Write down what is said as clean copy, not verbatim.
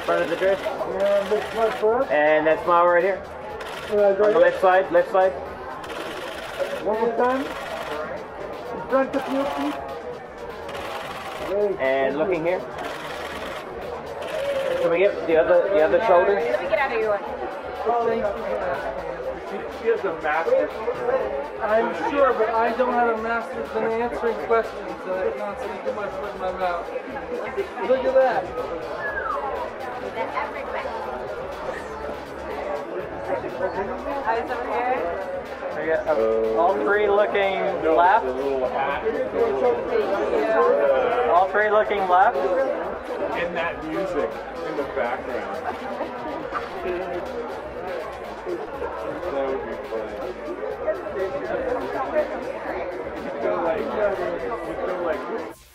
Front of the dress. And big smile for us. And that smile right here. On the left side, left side. One more time. In front of you, please. And looking here. Can we get the other shoulder? Let me get out of your way. She has a master's. I'm sure, but I don't have a master's in answering questions, so I'm not sticking my foot in my mouth. Look at that. Eyes over here. All three looking left. All three looking left. And that music in the background. That would be funny. You feel like